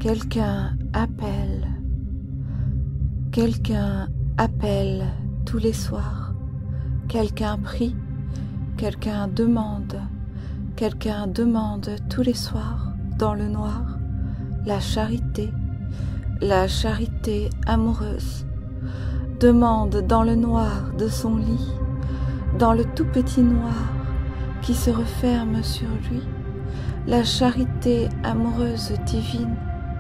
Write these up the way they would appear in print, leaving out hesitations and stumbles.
Quelqu'un appelle. Quelqu'un appelle tous les soirs. Quelqu'un prie. Quelqu'un demande. Quelqu'un demande tous les soirs, dans le noir, la charité amoureuse. Demande dans le noir de son lit, dans le tout petit noir qui se referme sur lui, la charité amoureuse divine.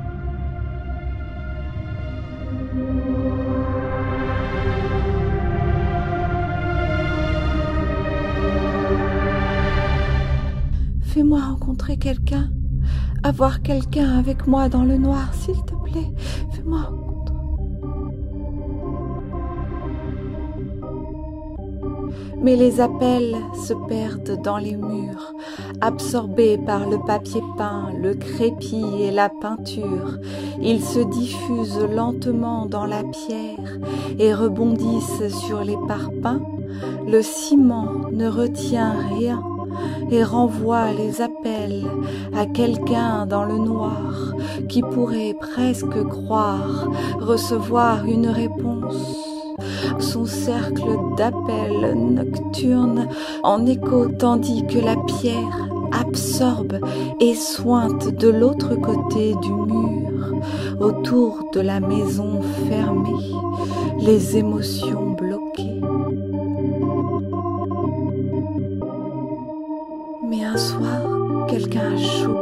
Fais-moi rencontrer quelqu'un, avoir quelqu'un avec moi dans le noir, s'il te plaît. Fais-moi rencontrer. Mais les appels se perdent dans les murs, absorbés par le papier peint, le crépi et la peinture. Ils se diffusent lentement dans la pierre et rebondissent sur les parpaings. Le ciment ne retient rien et renvoie les appels à quelqu'un dans le noir qui pourrait presque croire recevoir une réponse. Son cercle d'appels nocturnes en écho tandis que la pierre absorbe et sointe de l'autre côté du mur, autour de la maison fermée, les émotions bloquées. Mais un soir, quelqu'un a chaud,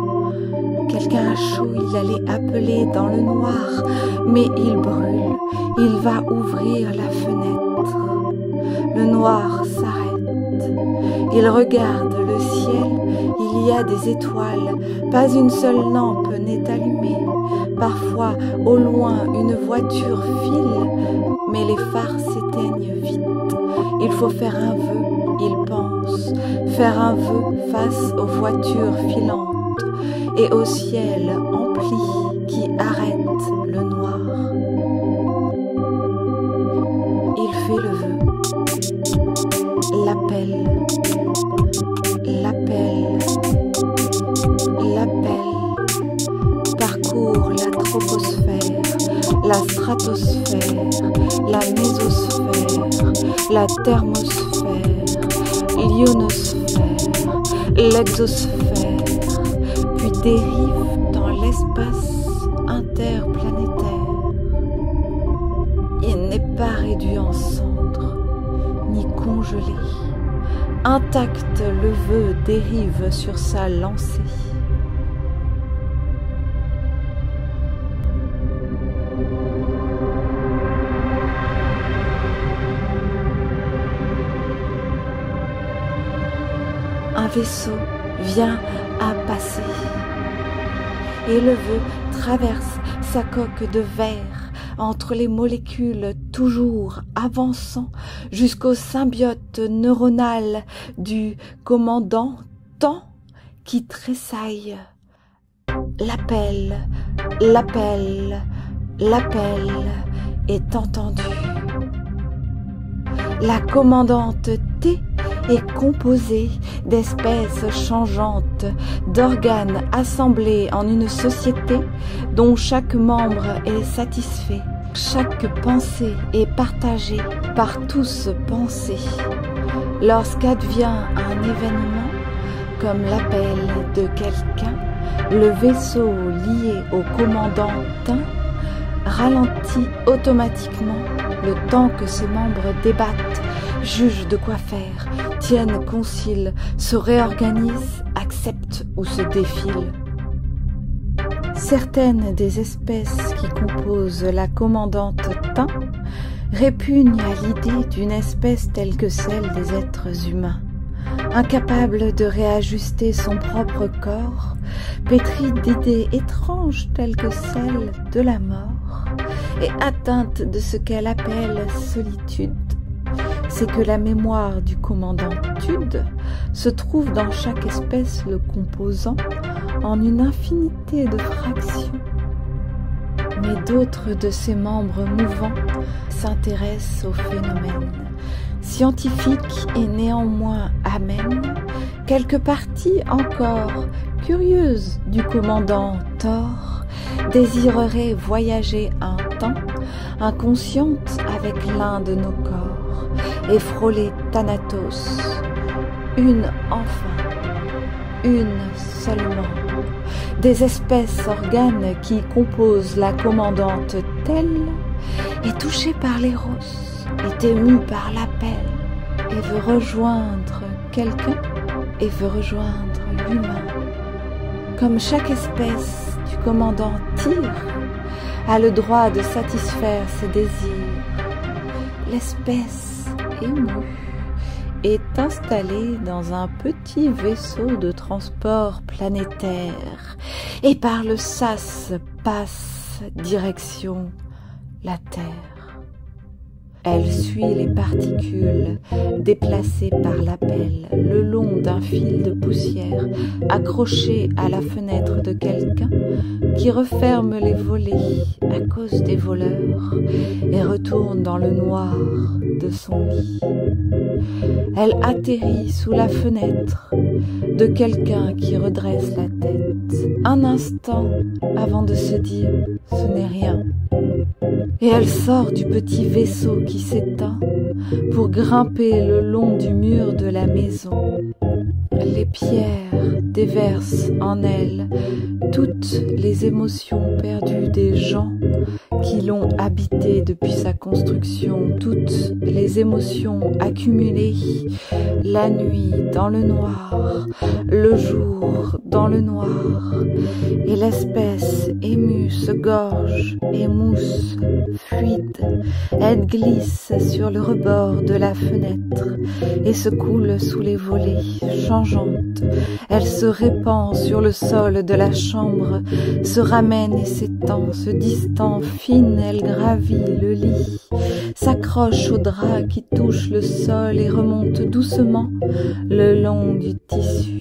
il allait appeler dans le noir, mais il brûle, il va ouvrir la fenêtre. Le noir s'arrête, il regarde le ciel, il y a des étoiles, pas une seule lampe n'est allumée. Parfois, au loin, une voiture file, mais les phares s'éteignent vite. Il faut faire un vœu, il pense, faire un vœu face aux voitures filantes et au ciel empli qui arrête le noir. Il fait le vœu, l'appel, parcourt la troposphère, la stratosphère, la mésosphère, la thermosphère, l'ionosphère, l'exosphère, puis dérive dans l'espace interplanétaire. Il n'est pas réduit en cendres, ni congelé. Intact, le vœu dérive sur sa lancée. Un vaisseau vient à passer et le vœu traverse sa coque de verre entre les molécules toujours avançant jusqu'au symbiote neuronal du commandant temps qui tressaille. L'appel est entendu. La commandante T est composée d'espèces changeantes, d'organes assemblés en une société dont chaque membre est satisfait. Chaque pensée est partagée par tous pensés. Lorsqu'advient un événement, comme l'appel de quelqu'un, le vaisseau lié au commandant Tin ralentit automatiquement le temps que ses membres débattent, jugent de quoi faire, tiennent concile, se réorganisent, acceptent ou se défilent. Certaines des espèces qui composent la commandante Tin répugnent à l'idée d'une espèce telle que celle des êtres humains, incapable de réajuster son propre corps, pétrie d'idées étranges telles que celle de la mort, et atteinte de ce qu'elle appelle solitude. C'est que la mémoire du commandant Tude se trouve dans chaque espèce le composant en une infinité de fractions. Mais d'autres de ses membres mouvants s'intéressent au phénomène. Scientifique et néanmoins amène, quelques parties encore curieuses du commandant Thor désirerait voyager un temps, inconsciente avec l'un de nos corps, et frôler Thanatos, une enfin, une seulement, des espèces organes qui composent la commandante telle, est touchée par l'éros, est émue par l'appel, et veut rejoindre quelqu'un, et veut rejoindre l'humain. Comme chaque espèce du commandant Tyr a le droit de satisfaire ses désirs, l'espèce émue est installée dans un petit vaisseau de transport planétaire et par le sas passe direction la Terre. Elle suit les particules déplacées par l'appel le long d'un fil de poussière accroché à la fenêtre de quelqu'un qui referme les volets à cause des voleurs et retourne dans le noir de son lit. Elle atterrit sous la fenêtre de quelqu'un qui redresse la tête un instant avant de se dire « ce n'est rien ». Et elle sort du petit vaisseau qui s'éteint pour grimper le long du mur de la maison. Les pierres déversent en elle toutes les émotions perdues des gens qui l'ont habité depuis sa construction, toutes les émotions accumulées, la nuit dans le noir, le jour dans le noir, et l'espèce émue se gorge, émousse, fluide, elle glisse sur le rebord de la fenêtre et se coule sous les volets, changeante, elle se répand sur le sol de la chambre, se ramène et s'étend, se distend, fine, elle gravit le lit, s'accroche au drap qui touche le sol et remonte doucement le long du tissu.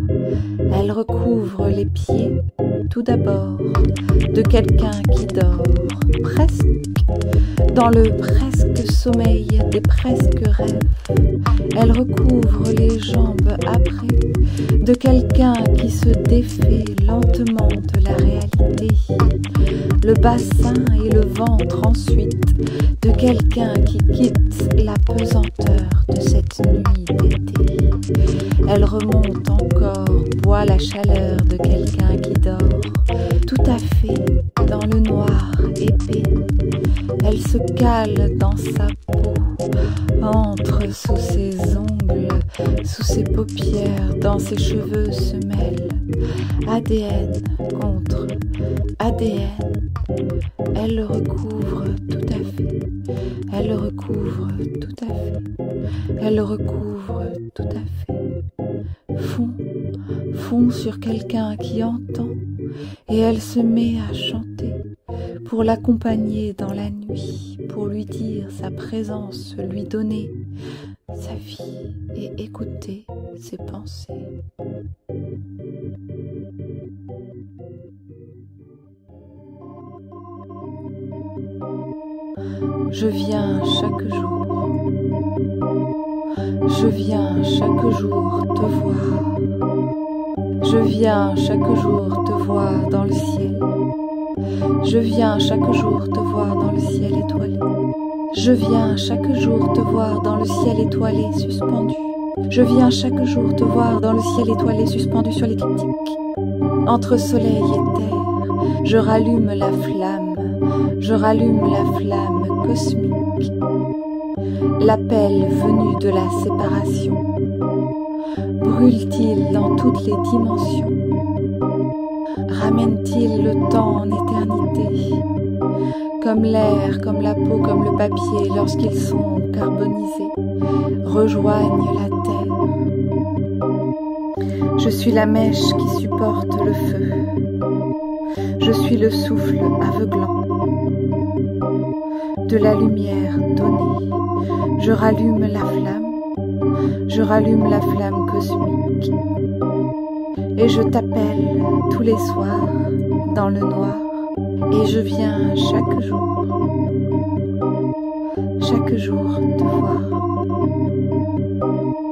Elle recouvre les pieds, tout d'abord, de quelqu'un qui dort, presque, dans le presque sommeil des presque rêves. Elle recouvre les jambes après, de quelqu'un qui se défait lentement de la réalité. Le bassin et le ventre ensuite, de quelqu'un qui quitte la pesanteur de cette nuit d'été. Elle remonte encore, boit la chaleur de quelqu'un qui dort, tout à fait dans le noir épais. Elle se cale dans sa peau, entre sous ses ongles, sous ses paupières, dans ses cheveux se mêlent ADN contre ADN. Elle le recouvre tout à fait, elle le recouvre tout à fait, elle le recouvre tout à fait. Fond sur quelqu'un qui entend, et elle se met à chanter pour l'accompagner dans la nuit, pour lui dire sa présence, lui donner sa vie et écouter ses pensées. Je viens chaque jour, je viens chaque jour te voir, je viens chaque jour te voir dans le ciel, je viens chaque jour te voir dans le ciel étoilé, je viens chaque jour te voir dans le ciel étoilé suspendu, je viens chaque jour te voir dans le ciel étoilé suspendu sur l'écliptique. Entre soleil et terre, je rallume la flamme cosmique. L'appel venu de la séparation brûle-t-il dans toutes les dimensions? Ramène-t-il le temps en éternité? Comme l'air, comme la peau, comme le papier, lorsqu'ils sont carbonisés, rejoignent la terre. Je suis la mèche qui supporte le feu. Je suis le souffle aveuglant de la lumière donnée. Je rallume la flamme cosmique. Et je t'appelle tous les soirs dans le noir. Et je viens chaque jour te voir.